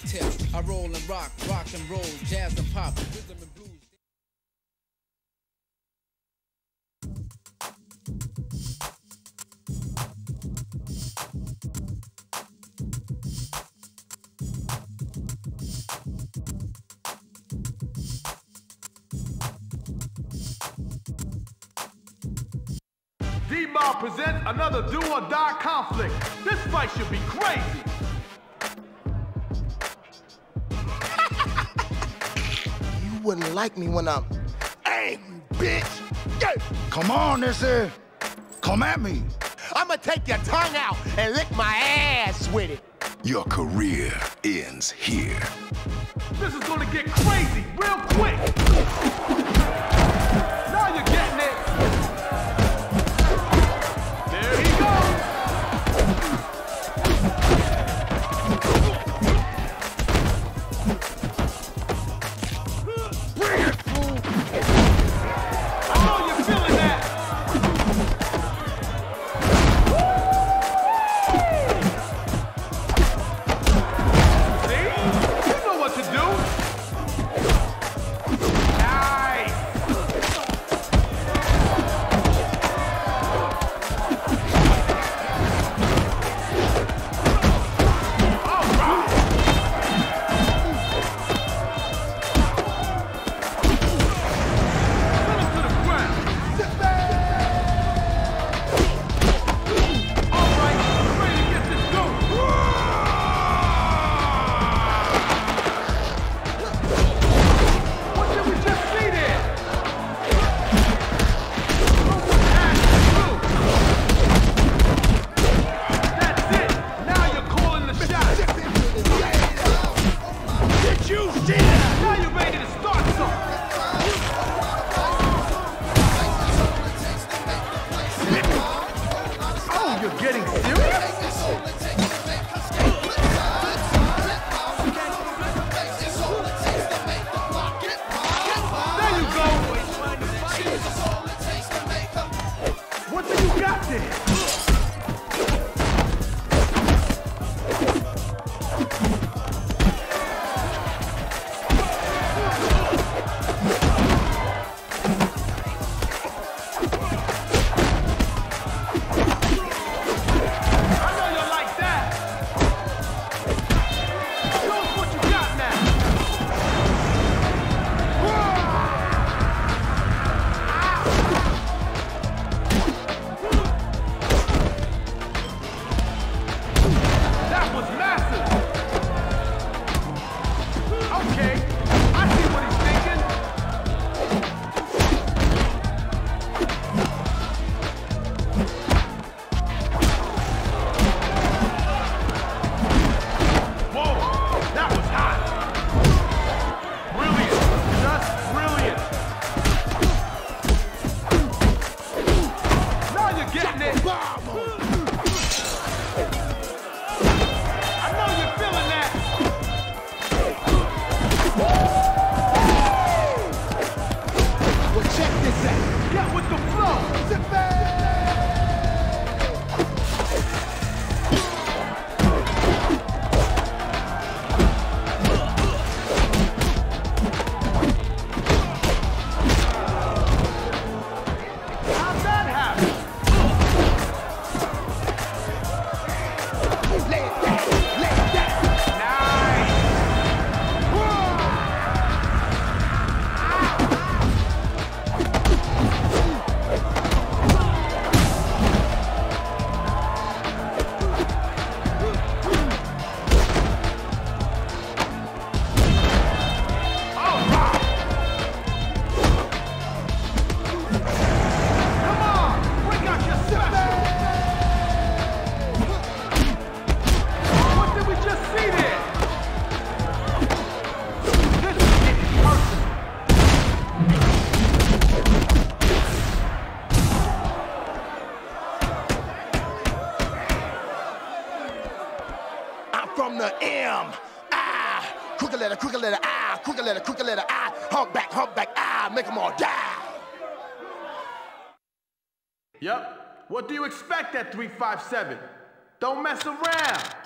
tip. I roll and rock and roll, jazz and pop, rhythm and blues. D-Mob presents another do-or-die conflict. This fight should be crazy. You wouldn't like me when I'm angry, bitch. Yeah. Come on, come at me. I'ma take your tongue out and lick my ass with it. Your career ends here. This is gonna get crazy real quick. Now you're getting it. There he goes. Bring it, fool. I know you're feeling that. See? You know what to do. Nice. From the M, I, crooked letter, I, crooked letter, I, humpback, I, make them all die. Yep. What do you expect at 357? Don't mess around.